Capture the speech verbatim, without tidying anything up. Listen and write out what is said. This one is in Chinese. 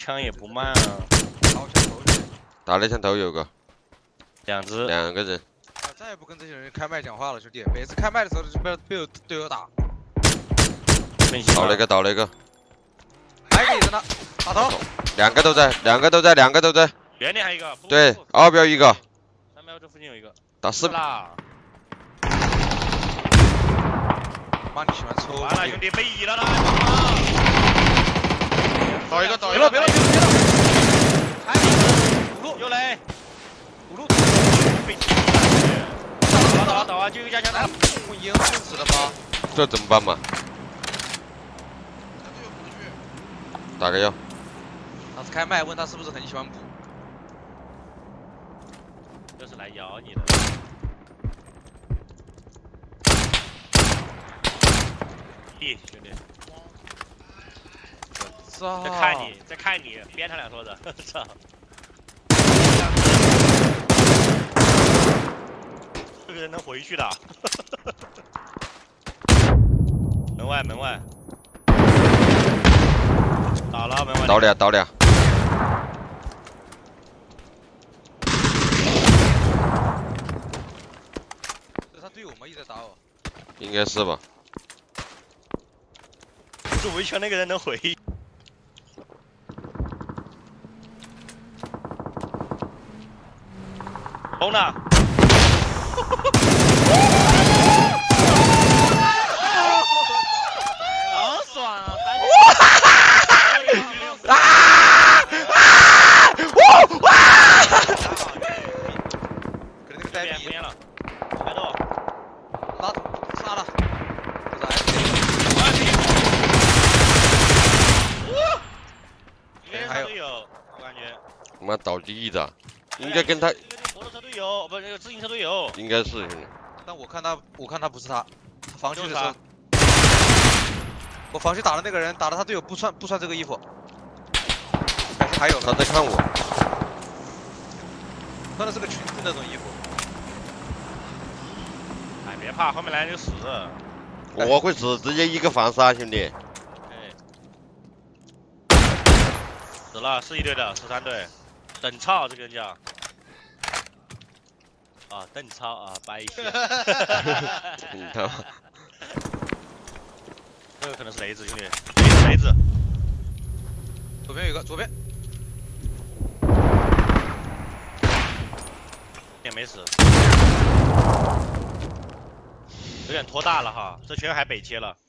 枪也不慢啊。 好枪头的。 大的枪头有个。 两只。 两个人。 啊，再也不跟这些人开麦讲话了，兄弟。每次开麦的时候就被被我队友打。 倒那个，倒那个。 还有一个呢，打头。 两个都在，两个都在，两个都在。 原点还有一个。 对，二标一个。 三标这附近有一个。 打四啦。 妈，你喜欢抽？ 完了，兄弟，被移了啦！ 倒一个，倒一个， 别了，别了，别了，别了！还五路， 又来， 五路， 被移了！倒倒倒啊！就有加强弹， 我赢困死了吧？ 这怎么办嘛？打个药。 老子开麦问他是不是很喜欢补？ 这是来咬你的。 弟兄弟， 操！ 在看你，在看你，编他俩说的，操！这个人能回去的。门外，门外，打了门外。 倒俩，倒俩。 这是他队友吗？一直在打我。 应该是吧。 不是围墙那个人能回。轰了！好爽啊！ 啊啊！哇哇！ 可能那个呆逼了，开动， 拉杀了， 还有队友，我感觉。 妈倒地的，应该跟他。 摩托车队友，不是那个自行车队友。 应该是。 但我看他，我看他不是他，他防区的时候，我防区打的那个人打的他队友不穿不穿这个衣服，还是还有他在看我， 穿的是个裙子那种衣服。 哎，别怕，后面来人就死。 我会死，直接一个防杀，兄弟。 死了，是一队的，十三队，等超这个人叫，啊，邓超啊，掰一些， 你他妈， 这个可能是雷子兄弟，雷子雷子， 左边有一个，左边， 也没死，有点拖大了哈，这圈还北切了。